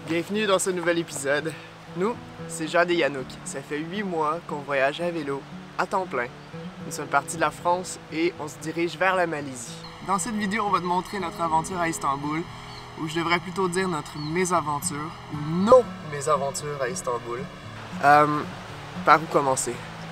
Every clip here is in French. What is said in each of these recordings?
Bienvenue dans ce nouvel épisode. Nous, c'est Jade et Yannouk. Ça fait 8 mois qu'on voyage à vélo, à temps plein. Nous sommes partis de la France et on se dirige vers la Malaisie. Dans cette vidéo, on va te montrer notre aventure à Istanbul, ou je devrais plutôt dire notre mésaventure, ou nos mésaventures à Istanbul. Par où commencer?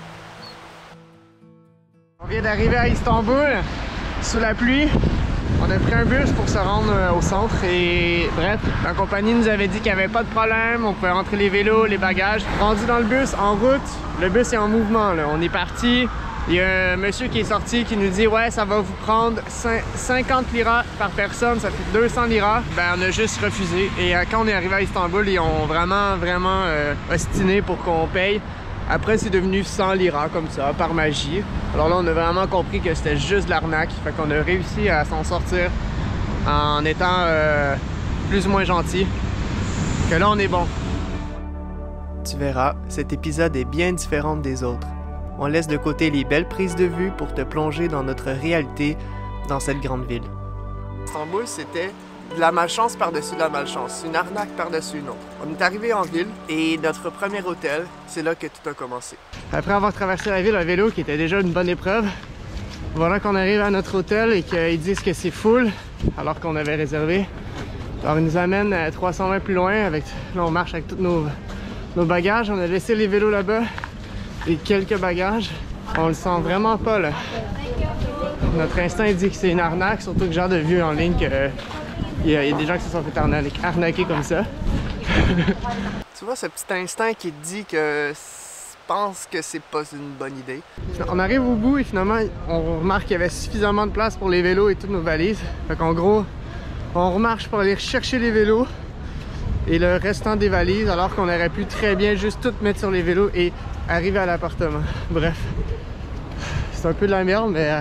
On vient d'arriver à Istanbul, sous la pluie. On a pris un bus pour se rendre au centre et bref, la compagnie nous avait dit qu'il n'y avait pas de problème, on pouvait rentrer les vélos, les bagages. Rendu dans le bus, en route, le bus est en mouvement, là. On est parti, il y a un monsieur qui est sorti qui nous dit « Ouais, ça va vous prendre 50 liras par personne, ça fait 200 liras. » Ben on a juste refusé et quand on est arrivé à Istanbul, ils ont vraiment ostiné pour qu'on paye. Après, c'est devenu 100 liras comme ça, par magie. Alors là, on a vraiment compris que c'était juste de l'arnaque. Fait qu'on a réussi à s'en sortir en étant plus ou moins gentil. Que là, on est bon. Tu verras, cet épisode est bien différent des autres. On laisse de côté les belles prises de vue pour te plonger dans notre réalité dans cette grande ville. Istanbul, c'était de la malchance par-dessus de la malchance, une arnaque par-dessus une autre. On est arrivé en ville et notre premier hôtel, c'est là que tout a commencé. Après avoir traversé la ville à vélo, qui était déjà une bonne épreuve, voilà qu'on arrive à notre hôtel et qu'ils disent que c'est full, alors qu'on avait réservé. Alors ils nous amènent à 320 plus loin, là on marche avec tous nos bagages, on a laissé les vélos là-bas et quelques bagages. On le sent vraiment pas là. Notre instinct dit que c'est une arnaque, surtout que j'ai de vu en ligne que il y a des gens qui se sont fait arnaquer comme ça. Tu vois ce petit instinct qui te dit que pense que c'est pas une bonne idée. On arrive au bout et finalement on remarque qu'il y avait suffisamment de place pour les vélos et toutes nos valises. Fait qu'en gros, on remarche pour aller chercher les vélos et le restant des valises, alors qu'on aurait pu très bien juste tout mettre sur les vélos et arriver à l'appartement. Bref, c'est un peu de la merde, mais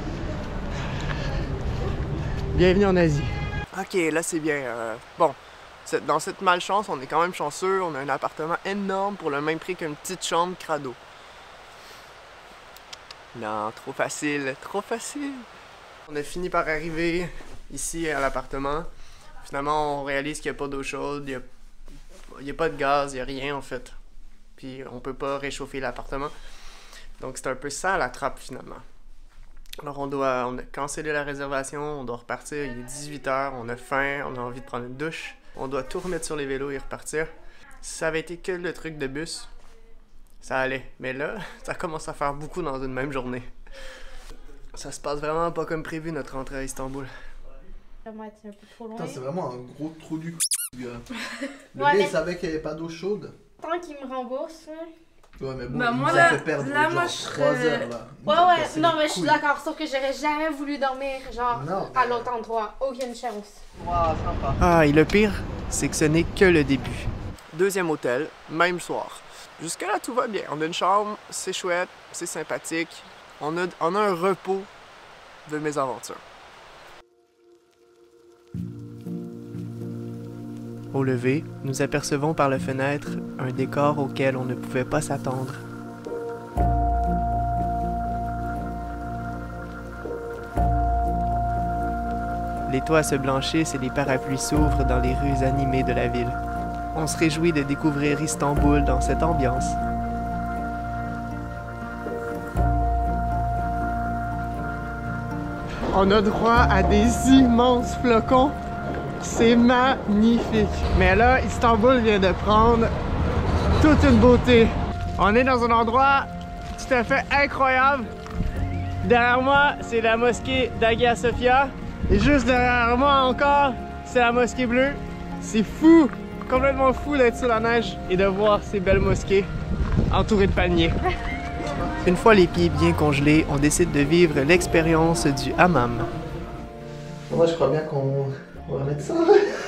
bienvenue en Asie. Ok, là c'est bien. Bon, dans cette malchance, on est quand même chanceux. On a un appartement énorme pour le même prix qu'une petite chambre crado. Non, trop facile, trop facile. On a fini par arriver ici à l'appartement. Finalement, on réalise qu'il n'y a pas d'eau chaude, il n'y a pas de gaz, il n'y a rien en fait. Puis on peut pas réchauffer l'appartement. Donc c'est un peu ça la trappe finalement. Alors on a cancellé la réservation, on doit repartir, il est 18 h, on a faim, on a envie de prendre une douche. On doit tout remettre sur les vélos et repartir. Si ça avait été que le truc de bus, ça allait. Mais là, ça commence à faire beaucoup dans une même journée. Ça se passe vraiment pas comme prévu notre rentrée à Istanbul. C'est vraiment un gros trou du gars. Le gars, il savait qu'il n'y avait pas d'eau chaude. Tant qu'il me rembourse. Ouais, mais bon, bah, il moi, nous a fait perdre là, genre moi, 3 heures là. Ouais, non, mais je suis d'accord, sauf que j'aurais jamais voulu dormir, genre, non, à l'autre endroit. Aucune chance. Wow, sympa. Ah, et le pire, c'est que ce n'est que le début. Deuxième hôtel, même soir. Jusque-là, tout va bien. On a une chambre, c'est chouette, c'est sympathique. On a un repos de mésaventures. Au lever, nous apercevons par la fenêtre un décor auquel on ne pouvait pas s'attendre. Les toits se blanchissent et les parapluies s'ouvrent dans les rues animées de la ville. On se réjouit de découvrir Istanbul dans cette ambiance. On a droit à des immenses flocons. C'est magnifique. Mais là, Istanbul vient de prendre toute une beauté. On est dans un endroit tout à fait incroyable. Derrière moi, c'est la mosquée d'Hagia Sophia. Et juste derrière moi encore, c'est la mosquée bleue. C'est fou, complètement fou d'être sur la neige et de voir ces belles mosquées entourées de palmiers. Une fois les pieds bien congelés, on décide de vivre l'expérience du hammam. Moi, je crois bien qu'on va mettre ça.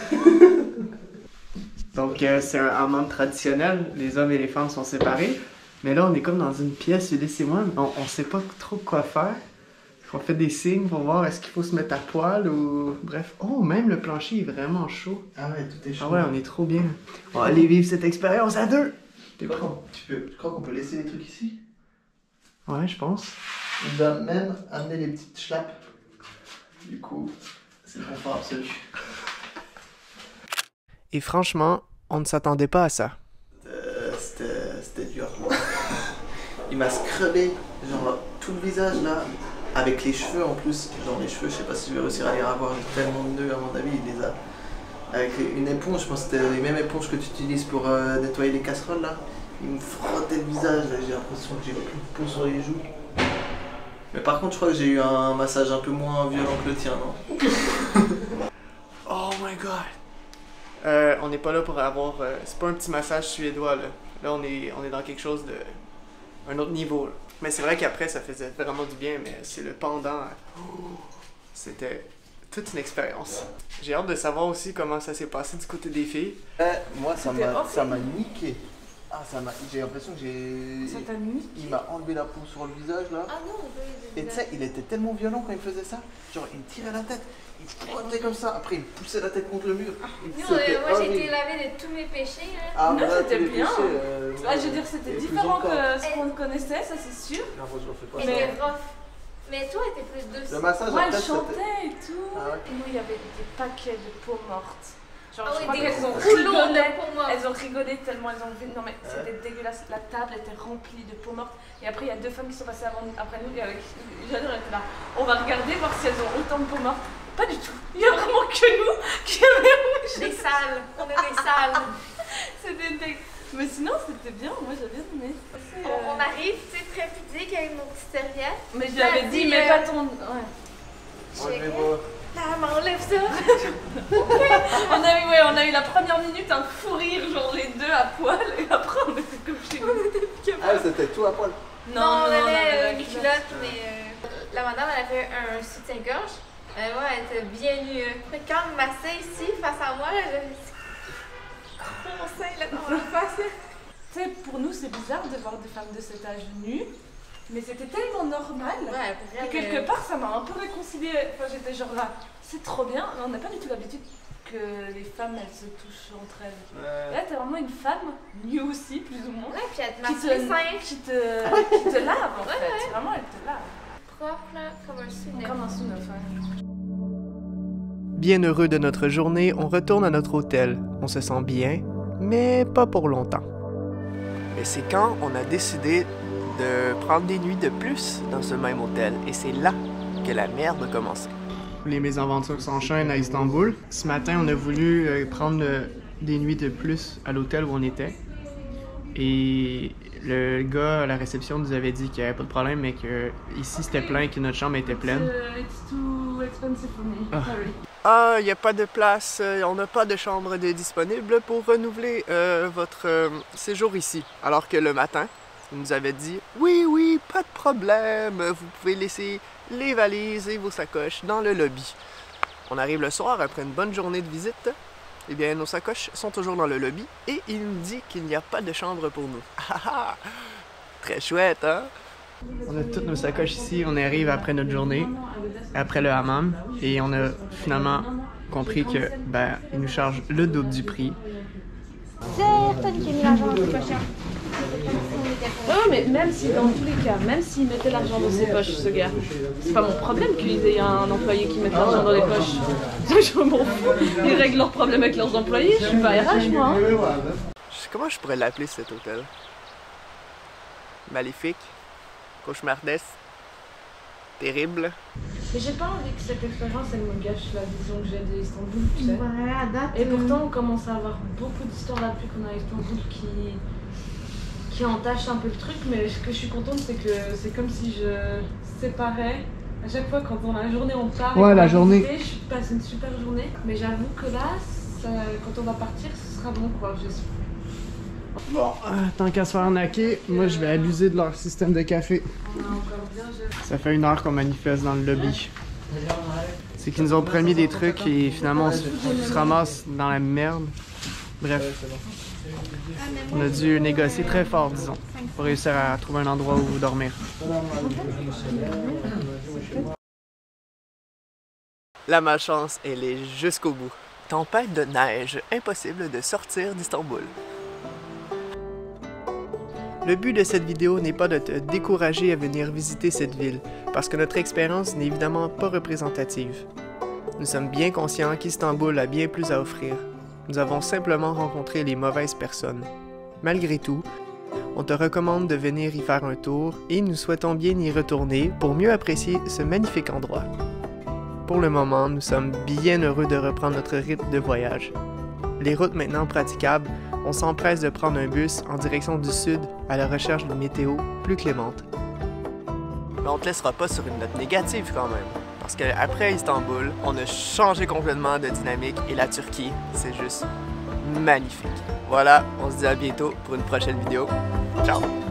Donc c'est un hammam traditionnel, les hommes et les femmes sont séparés. Mais là on est comme dans une pièce, Ulysse et moi, on sait pas trop quoi faire. On fait des signes pour voir est-ce qu'il faut se mettre à poil ou... Bref. Oh, même le plancher est vraiment chaud. Ah ouais, tout est chaud. Ah ouais, on est trop bien. On va aller vivre cette expérience à deux. Tu crois qu'on peut laisser les trucs ici? Ouais, je pense. On doit même amener les petites schlappes. Du coup, c'est le confort absolu. Et franchement, on ne s'attendait pas à ça. C'était dur. Il m'a scrubé, genre tout le visage là, avec les cheveux en plus. Genre les cheveux, je sais pas si je vais réussir à les revoir, j'ai tellement de nœuds à mon avis, il les a. Avec une éponge, je pense que c'était les mêmes éponges que tu utilises pour nettoyer les casseroles là. Il me frottait le visage, j'ai l'impression que j'ai plus de peau sur les joues. Mais par contre, je crois que j'ai eu un massage un peu moins violent que le tien, non? Oh my god! On n'est pas là pour avoir... c'est pas un petit massage suédois, là. Là, on est dans quelque chose de... un autre niveau, là. Mais c'est vrai qu'après, ça faisait vraiment du bien, mais c'est le pendant. C'était toute une expérience. J'ai hâte de savoir aussi comment ça s'est passé du côté des filles. Moi, ça m'a niqué. Ah, j'ai l'impression que Ça t'a niqué? il m'a enlevé la peau sur le visage, là. Ah non, Et tu sais, il était tellement violent quand il faisait ça. Genre, il me tirait la tête, il frottait comme ça, après il me poussait la tête contre le mur. Moi j'ai été lavée de tous mes péchés. Hein. Ah, non, voilà, c'était bien. Péchés, Je veux dire, c'était différent que ce qu'on connaissait, ça c'est sûr. Non, moi je le fais pas. Mais c'était rough. Mais toi, t'es plus douce. Le massage, Moi, en elle fait, chantait et tout. Ah ouais. Et moi, il y avait des paquets de peaux mortes. Genre, Ah je oui, crois des qu'elles ont rouleaux rigolé. de peau morte. Elles ont rigolé tellement elles ont vu. Non, mais c'était dégueulasse. La table était remplie de peaux mortes. Et après, il y a deux femmes qui sont passées après nous. Et avec J'adore, elle était là. On va regarder, voir si elles ont autant de peaux mortes. Pas du tout. Il y a vraiment que nous qui avions Des salles. On est des salles. C'était dégueulasse. Mais sinon, c'était bien. Moi, j'ai bien aimé. On arrive, tu sais, très pudique avec nos petites serviettes. Mais je lui avais dit, mais pas ton. Ouais. Enlevez-moi. Ah, m'enlève ça. On a eu la première minute un fou rire, genre les deux à poil, et après on était comme chez nous. Ah, c'était tout à poil. Non, on avait une culotte, mais la madame, elle avait un soutien-gorge. Moi, elle était bien nue. Fait que quand elle me massait ici, face à moi, j'avais des gros seins là dans la face. Tu sais, pour nous, c'est bizarre de voir des femmes de cet âge nues, mais c'était tellement normal. Ouais, Et quelque part, ça m'a un peu réconciliée. Enfin, j'étais genre là, c'est trop bien, mais on n'a pas du tout l'habitude que les femmes, elles se touchent entre elles. Et là, t'es vraiment une femme, nue aussi, plus ou moins. Ouais, puis elle te Qui masse les seins. qui te lave en fait. Ouais. Vraiment, elle te lave. Propre là, comme un sous-neuf. Comme un sous-neuf, ouais. Bien heureux de notre journée, on retourne à notre hôtel. On se sent bien, mais pas pour longtemps. Mais c'est quand on a décidé de prendre des nuits de plus dans ce même hôtel. Et c'est là que la merde a commencé. Les mésaventures s'enchaînent à Istanbul. Ce matin, on a voulu prendre des nuits de plus à l'hôtel où on était. Et le gars à la réception nous avait dit qu'il n'y avait pas de problème, mais que ici c'était plein et que notre chambre était pleine. It's too expensive for me. Sorry. Ah, il n'y a pas de place, on n'a pas de chambre disponible pour renouveler votre séjour ici. Alors que le matin, il nous avait dit « Oui, pas de problème, vous pouvez laisser les valises et vos sacoches dans le lobby. » On arrive le soir après une bonne journée de visite. Eh bien, nos sacoches sont toujours dans le lobby et il nous dit qu'il n'y a pas de chambre pour nous. Très chouette, hein? On a toutes nos sacoches ici, on arrive après notre journée, après le hammam, et on a finalement compris que, il nous charge le double du prix. C'est Tony qui a mis l'argent dans ses poches. Non, mais même si dans tous les cas, même s'il mettait l'argent dans ses poches, ce gars, c'est pas mon problème qu'ils aient un employé qui mette l'argent dans les poches. Je m'en fous, ils règlent leurs problèmes avec leurs employés, je suis pas RH moi. Hein. Comment je pourrais l'appeler cet hôtel? Maléfique? Cauchemardesque? Terrible? Mais j'ai pas envie que cette expérience elle me gâche la vision que j'ai d'Istanbul, tu sais. Ouais, à date. Et pourtant on commence à avoir beaucoup d'histoires là depuis qu'on est à Istanbul qui entachent un peu le truc, mais ce que je suis contente c'est que c'est comme si je séparais. À chaque fois quand dans la journée on part, ouais, la journée. Visiter, je passe une super journée, mais j'avoue que là, quand on va partir, ce sera bon quoi, j'espère. Bon, tant qu'à se faire arnaquer, moi je vais abuser de leur système de café. Ça fait 1 heure qu'on manifeste dans le lobby. C'est qu'ils nous ont promis des trucs et finalement on se ramasse dans la merde. Bref, on a dû négocier très fort, disons, pour réussir à trouver un endroit où dormir. La malchance, elle est jusqu'au bout. Tempête de neige, impossible de sortir d'Istanbul. Le but de cette vidéo n'est pas de te décourager à venir visiter cette ville, parce que notre expérience n'est évidemment pas représentative. Nous sommes bien conscients qu'Istanbul a bien plus à offrir. nous avons simplement rencontré les mauvaises personnes. Malgré tout, on te recommande de venir y faire un tour et nous souhaitons bien y retourner pour mieux apprécier ce magnifique endroit. Pour le moment, nous sommes bien heureux de reprendre notre rythme de voyage. Les routes maintenant praticables, on s'empresse de prendre un bus en direction du sud à la recherche d'une météo plus clémente. Mais on te laissera pas sur une note négative quand même, parce qu'après Istanbul, on a changé complètement de dynamique et la Turquie, c'est juste magnifique. Voilà, on se dit à bientôt pour une prochaine vidéo. Ciao!